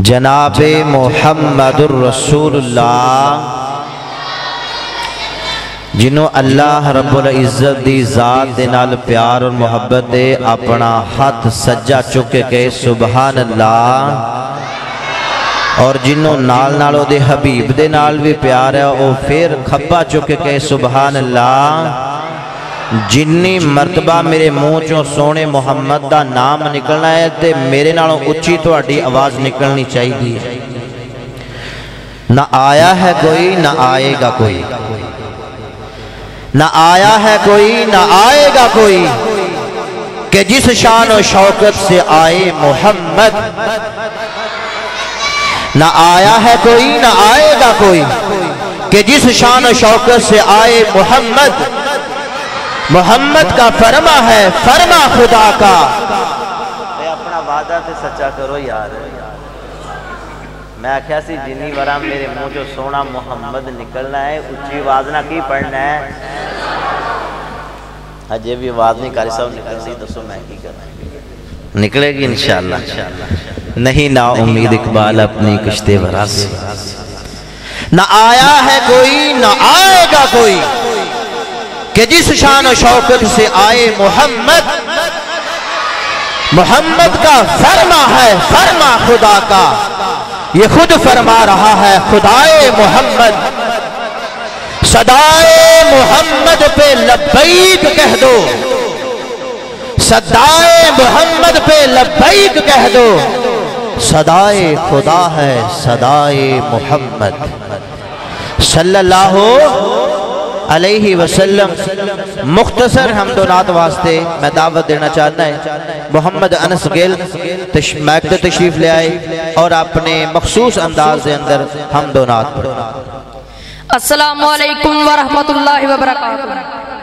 جناب محمد الرسول اللہ جنہوں اللہ رب العزت دی ذات دے نال پیار اور محبت دے اپنا ہاتھ سجا چکے کے سبحان اللہ، اور جنہوں نال نالوں دے حبیب دے نال بھی پیار ہے او پھر کھبا چکے کے سبحان اللہ۔ جنی مرتبہ میرے منہ چوں سونے محمد دا نام نکلنا ہے تے میرے نالوں اچھی تو اڈی آواز نکلنی چاہیے۔ نہ آیا ہے کوئی نہ آئے گا کوئی، نہ آیا ہے کوئی نہ آئے گا کوئی کہ جس شان و شوکت سے آئے محمد۔ نہ آیا ہے کوئی نہ آئے گا کوئی کہ جس شان و شوکت سے آئے محمد۔ محمد کا فرما ہے فرما خدا کا، اے اپنا وعدہ تے سچا کرو یار۔ میں کہا سی جنی ورہ میرے منہ جو سونا محمد نکلنا ہے اچھی آواز نہ کی پڑھنا ہے۔ ہجے بھی آواز نہیں کاری صاحب نکل سی دسو میں کی کرنا ہے، نکلے گی انشاءاللہ۔ نہیں نا امید اقبال اپنی کشتے ورہ سے، نہ آیا ہے کوئی نہ آئے گا کوئی کہ جس شان و شوکت سے آئے محمد۔ محمد کا فرما ہے فرما خدا کا، یہ خود فرما رہا ہے خدائے محمد۔ صدائے محمد پہ لبیک کہہ دو، صدائے محمد پہ لبیک کہہ دو، صدائے خدا ہے صدائے محمد صلی اللہ علیہ وسلم۔ مختصر حمد و نعت واسطے میں دعوت دینا چاہتا ہے محمد انس گل میک تے تشریف لے آئے اور اپنے مخصوص انداز دے اندر حمد و نعت پڑھیں۔ السلام علیکم ورحمت اللہ وبرکاتہ۔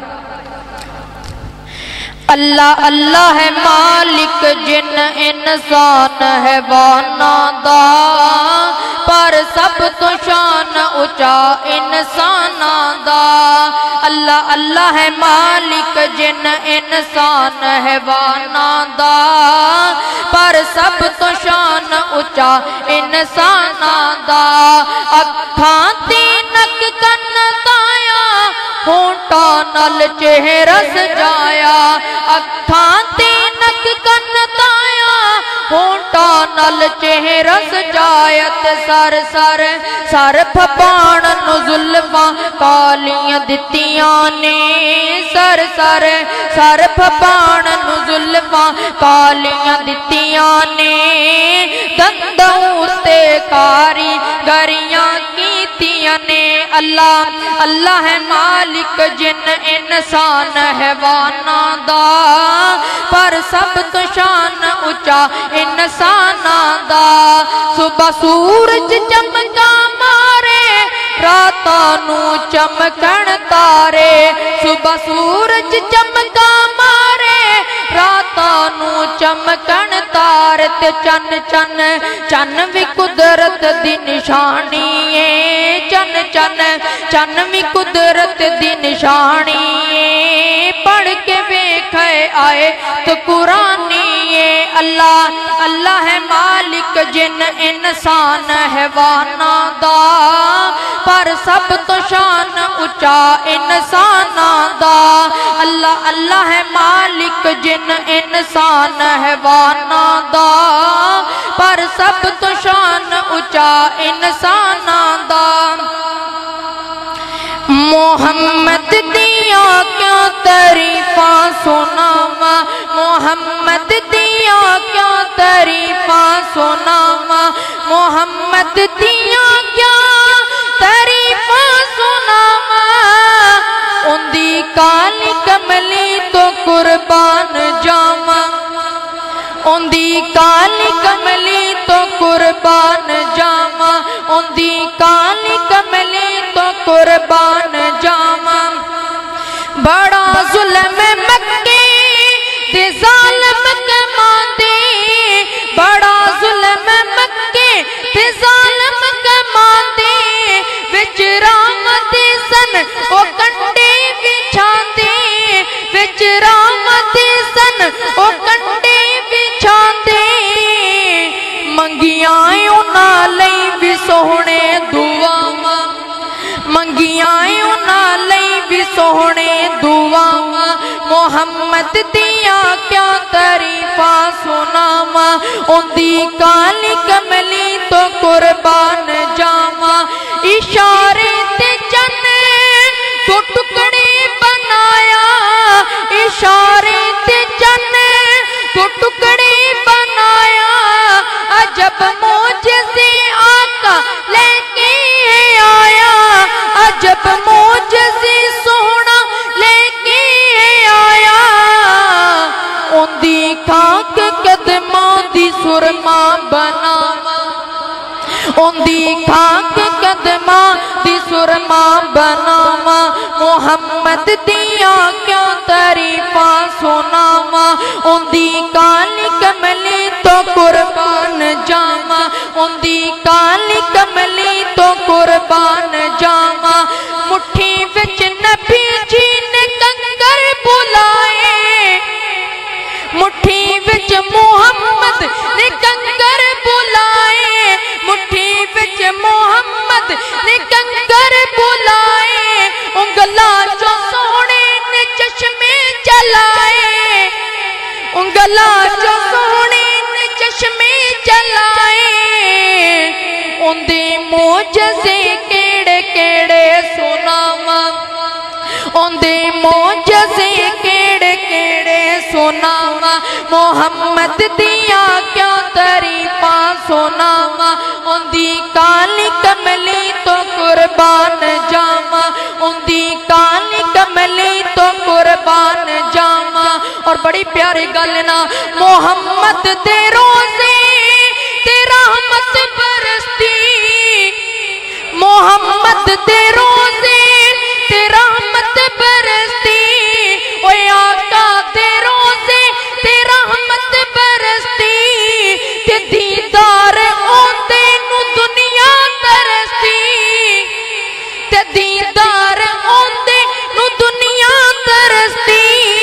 اللہ اللہ ہے مالک جن انسان ہے وانا دا، پر سب تو شان اچا انسان دا۔ اللہ اللہ ہے مالک جن انسان ہے وانا دا، پر سب تو شان اچا انسان دا۔ اکھاں تینک کن تایا ہونٹا نل چہرہ سجایا، اکھاں تینک کن تایا ہونٹا نل چہرہ سجایت، سر سر سر پھپان نو ظلماں کالیاں دتیاں نے، سر سر سر پھپان نو ظلماں کالیاں دتیاں نے، دندوں تے کاری گریاں کیتیاں نے۔ اللہ اللہ ہے مالک جن انسان ہے وانا دا، پر سب تو شان اچا انسان دا۔ صبح سورج چمکا مارے راتانو چمکن تارے، صبح سورج چمکا مارے راتانو چمکن تارے، تے چن چن چن بھی قدرت دی نشانی ہے، چن چن چن بھی قدرت دی نشانی ہے، پڑھ کے ویکھے آئے تو قرآنی ہے۔ اللہ اللہ ہے مالک جن انسان ہے وانا دا، پر سب تو شان اچا انسان دا۔ اللہ اللہ ہے مالک جن انسان ہے وانا دا، پر سب تو شان اچا انسان دا۔ محمد دیا کیا تعریفاں سناوا، محمد دیا کیا تعریفاں سناوا، محمد دیا کیا تعریفاں سناوا، اندی کالی کملی تو قربان جاواں، اندی کالی کملی تو قربان جاواں، اندی کالی کملی تو قربان جاواں۔ بڑا ظلم مکے دے ظالم کے ماندے، بڑا ظلم مکے دے ظالم کے ماندے، وچ رحمت سن او کنڈے بچھاندے، وچ رحمت سن او کنڈے بچھاندے، मंगियां उन्हां लई भी सोहणे दुआवां मंगियां उन्हां लई भी सोहणे दुआवां मोहम्मद दियां क्या तारीफा सुनावां उंदी काली कमली तो कुर्बान जावां इशारे ते चन्न तो टुकड़े बनाया इशारे ते चन्न तो टुकड़े बनाया अजब मोजज़े आका लेके आया अजब मोजज़े सोहना लेके आया उंदी खाक कदमां दी सुरमा बनावा उंदी खाक कदमां दी सुरमा बनावा मोहम्मद दिया क्या तारीफा सुनावा उंदी काली कमली तो कुर्बान जावा उंदी काली कमली तो कुर्बान जावा मुट्ठी विच नबी जी ने कंगर बुलाए मुट्ठी विच मुहम्मद ने कंगर बुलाए मुट्ठी विच मुहम्मद ने कंगर बुलाए उंगला जो सोने ने चश्मे चलाए उंगला जो सोने ने चश्मे चलाए उंदे मोजज़े केड़े केड़े सुनावा उंदे मोजज़े केड़े केड़े सुनावा मोहम्मद दिया क्या तारीफा सुनावा उंदी काली कमली तो कुर्बान जावा उंदी काली कमली तो कुर्बान जावा और बड़ी प्यारी गल ना मोहम्मद दे रोज़े ते रहमत बरसती मोहम्मद दे रोज़े ते रहमत बरसती ओ आका दे रोज़े ते रहमत बरसती ते दीदार ओंदे नु दुनिया तरसती ते दीदार ओंदे नु दुनिया तरसती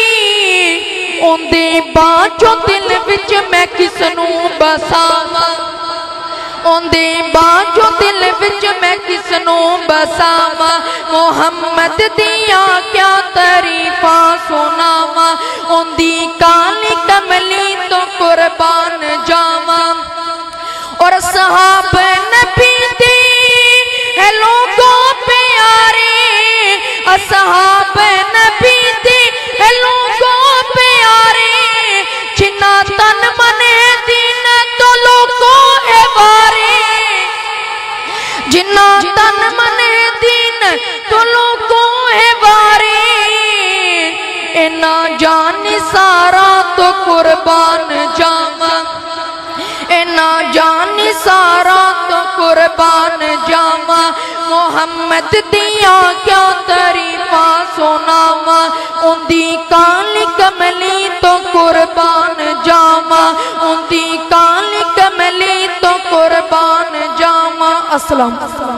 ओंदे बाचों दिल विच मैं किसनू बसावां ओंदे बाचों दिल विच मैं किसनू बसावां मोहम्मद दिया क्या तारीफा सुनावां ओंदी काली कमली तो कुर्बान जावां और सहाब नबी दे है लोगों प्यारे असहाब नबी दे है लोगों प्यारे जिन्ना तन मन दीन तो लोगों है वारे जिन्ना तन मन दीन तो लोगों है वारे इना जान सारा तो कुर्बान जावा इना जान सारा तो कुर्बान जावा मोहम्मद दिया क्या तारीफा सुनावा उंदी काली कमली तो कुर्बान जावा उंदी काली कमली तो कुर्बान जावा अस्सलाम